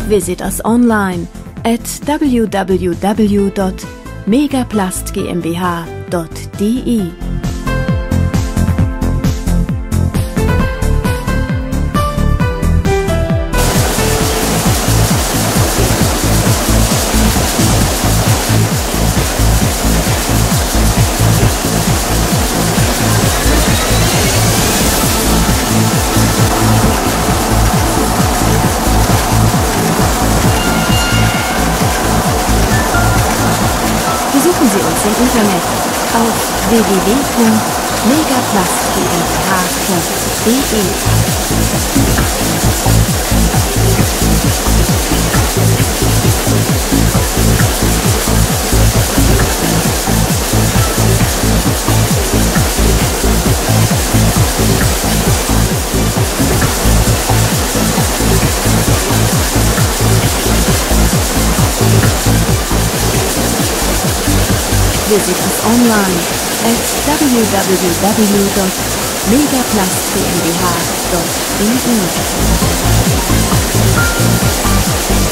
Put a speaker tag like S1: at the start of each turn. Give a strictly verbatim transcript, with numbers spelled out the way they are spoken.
S1: visit us online at w w w dot megaplast g m b h dot d e. Besuchen Sie uns im Internet auf w w w punkt megaplast g m b h punkt d e. Visit us online at w w w dot megaplast g m b h dot d e.